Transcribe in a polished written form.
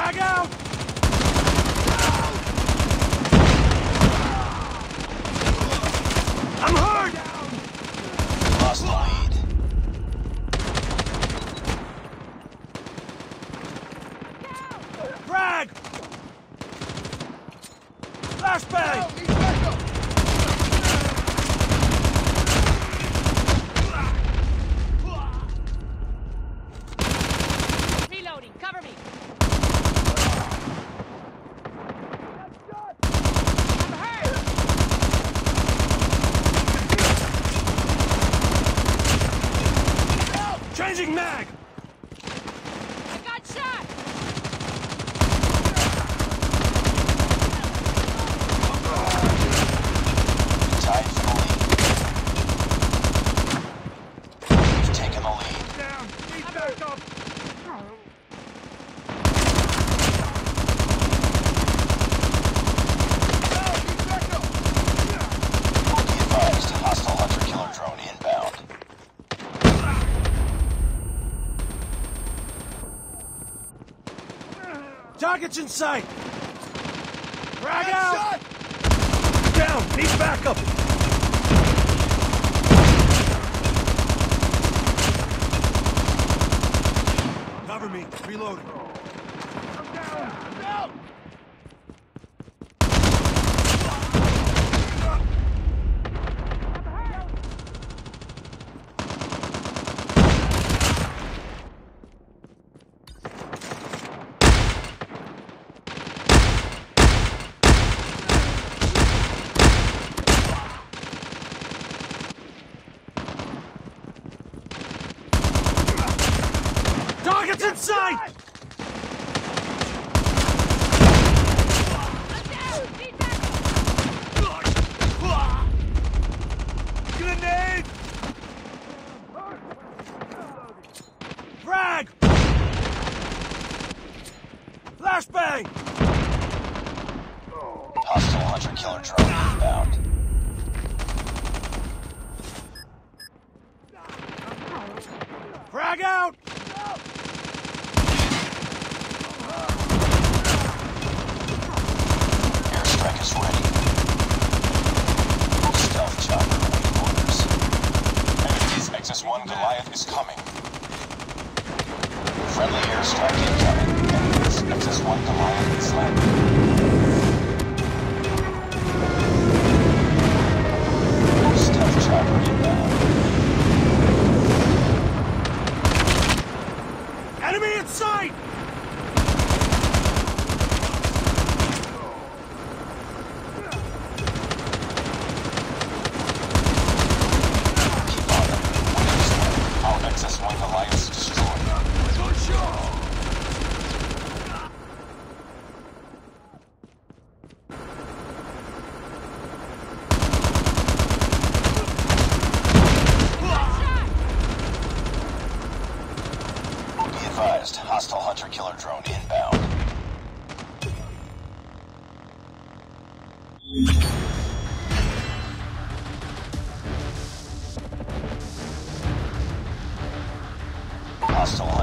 Frag out! I'm hurt! Lost the lead. Frag! Flashbang! Reloading, cover me! Changing mag! I got shot! Tied for the lead. We've taken the lead. Down! Need backup! Be advised, hostile hunter-killer drone inbound. Target's in sight! Frag out! Down! Need backup! Cover me. Reloading. I'm down! Down! Target's in sight! Grenade! Frag! Flashbang! Hostile hunter-killer drone inbound. Frag out! Airstrike is ready. Stealth chopper awaiting orders. Enemy's XS-1 Goliath is coming. Friendly airstrike incoming. Enemy's XS-1 Goliath is landing. Stealth chopper inbound. Enemy in sight! Keep on them. Our XS-1 Goliath is destroyed. Be advised, hostile hunter-killer drone inbound. Hostile